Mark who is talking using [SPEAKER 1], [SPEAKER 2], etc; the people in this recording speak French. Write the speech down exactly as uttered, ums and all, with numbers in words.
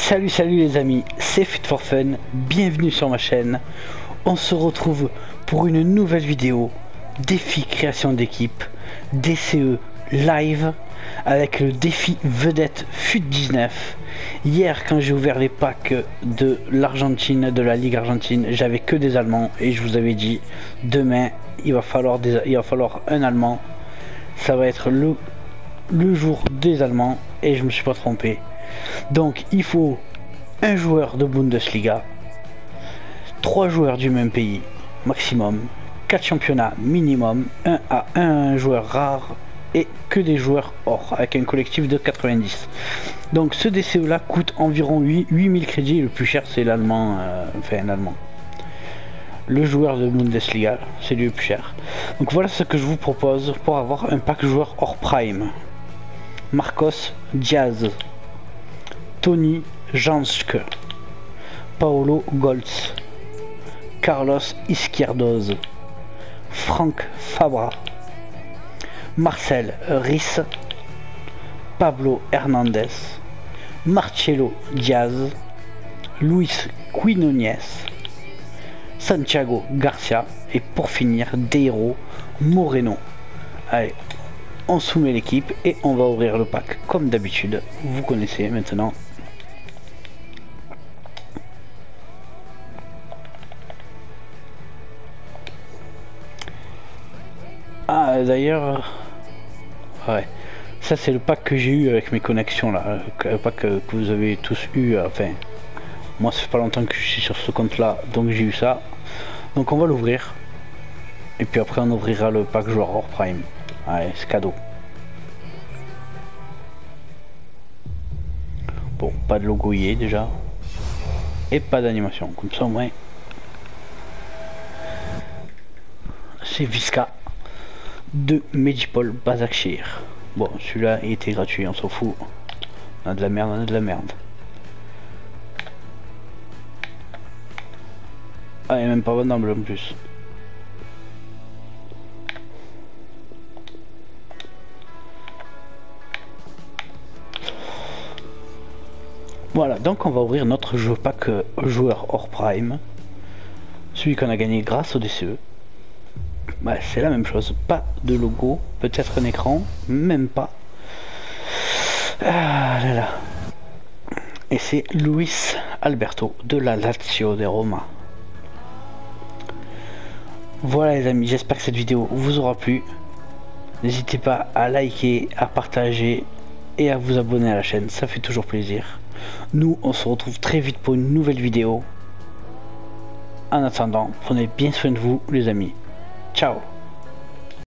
[SPEAKER 1] Salut salut les amis, c'est Fit for Fun, bienvenue sur ma chaîne. On se retrouve pour une nouvelle vidéo, défi création d'équipe, D C E live, avec le défi vedette F U T dix-neuf. Hier quand j'ai ouvert les packs de l'Argentine, de la Ligue Argentine, j'avais que des Allemands et je vous avais dit, demain il va falloir, des, il va falloir un Allemand. Ça va être le, le jour des Allemands et je me suis pas trompé. Donc il faut un joueur de Bundesliga, trois joueurs du même pays maximum, quatre championnats minimum, un à un joueur rare et que des joueurs or avec un collectif de quatre-vingt-dix. Donc ce D C E là coûte environ huit mille crédits. Le plus cher c'est l'allemand, euh, enfin l'allemand. Le joueur de Bundesliga, c'est lui le plus cher. Donc voilà ce que je vous propose pour avoir un pack joueur hors prime. Marcos Diaz, Tony Janske, Paolo Goltz, Carlos Izquierdoz, Frank Fabra, Marcel Riss, Pablo Hernandez, Marcelo Diaz, Luis Quinones, Santiago Garcia et pour finir Deiro Moreno. Allez, on soumet l'équipe et on va ouvrir le pack comme d'habitude. Vous connaissez maintenant. Ah d'ailleurs, ouais, ça c'est le pack que j'ai eu avec mes connexions là, le pack que vous avez tous eu. Enfin, moi ça fait pas longtemps que je suis sur ce compte là, donc j'ai eu ça. Donc on va l'ouvrir et puis après on ouvrira le pack joueur hors prime. Allez, c'est cadeau. Bon, pas de logo y est déjà et pas d'animation, comme ça au moins c'est Visca de Medipol Bazakshir. Bon, celui-là il était gratuit, on s'en fout. On a de la merde, on a de la merde. Ah, il est même pas vendable en plus. Voilà, donc on va ouvrir notre jeu pack euh, joueur hors prime. Celui qu'on a gagné grâce au D C E. Bah, c'est la même chose, pas de logo, peut-être un écran, même pas. Ah là là. Et c'est Luis Alberto de la Lazio de Roma. Voilà les amis, j'espère que cette vidéo vous aura plu. N'hésitez pas à liker, à partager et à vous abonner à la chaîne, ça fait toujours plaisir. Nous on se retrouve très vite pour une nouvelle vidéo. En attendant, prenez bien soin de vous les amis. Ciao.